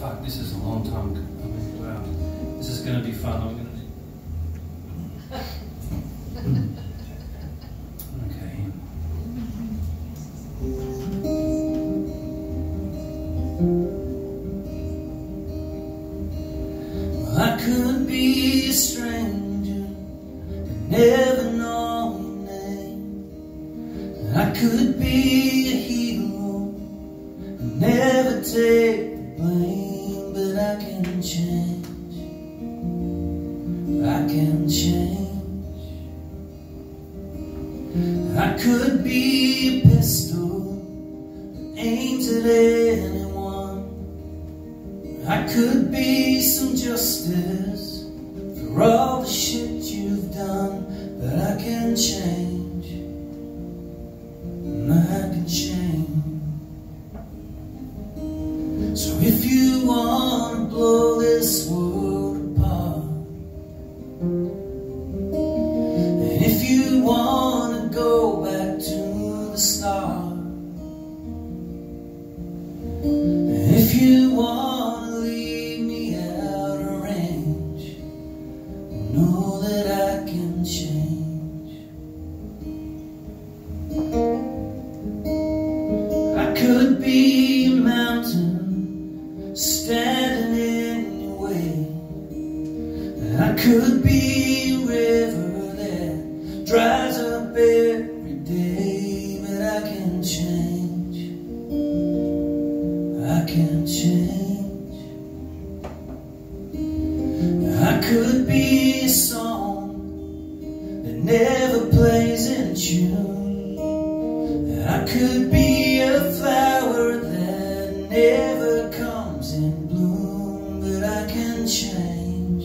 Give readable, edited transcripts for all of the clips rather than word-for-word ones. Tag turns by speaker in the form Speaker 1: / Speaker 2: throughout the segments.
Speaker 1: fuck, this is a long time. I mean, wow, this is going to be fun. I'm going to. Okay. Well, I could be a stranger and never know your name. I could be a hero and never take the blame, but I can change. I can change. I could be a pistol that aims at anyone. I could be some justice for all the shit you've done, but I can change. And I can change. So if you want to blow this world apart, and if you want to go back to the start, and if you want to leave me out of range, know that I can change. I could be a mountain standing in your way. I could be a river that dries up every day, but I can change. I can change. I could be a song that never plays in tune. I could be a flower that never comes in bloom, but I can change.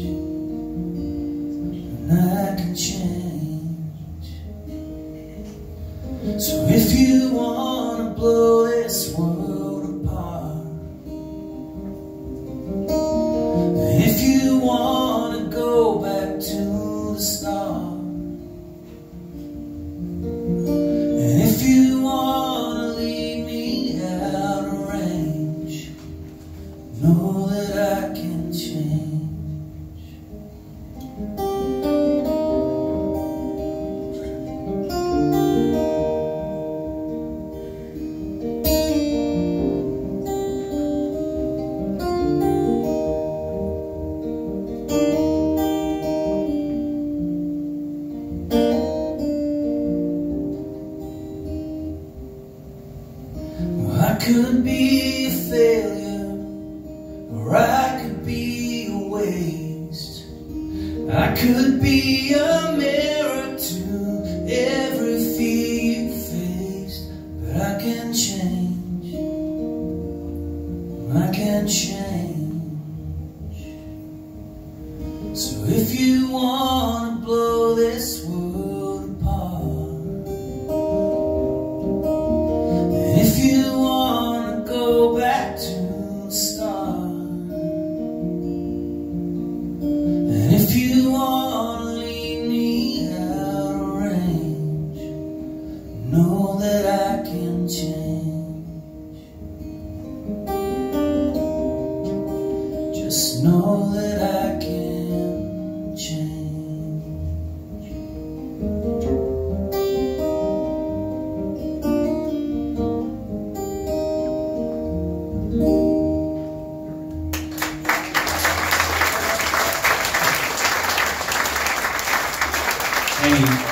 Speaker 1: And I can change. So if you want to blow this world apart, and if you want to go back to the start, and if you want to leave me out of range, know that I can change. I could be a failure, or I could be a waste. I could be a mirror to every fear you faced, but I can change. I can change. So if you want to blow this world apart, and if you want to go back to the start, and if you want to leave me out of range, know that I can change. Just know that I can change.
Speaker 2: Thank you.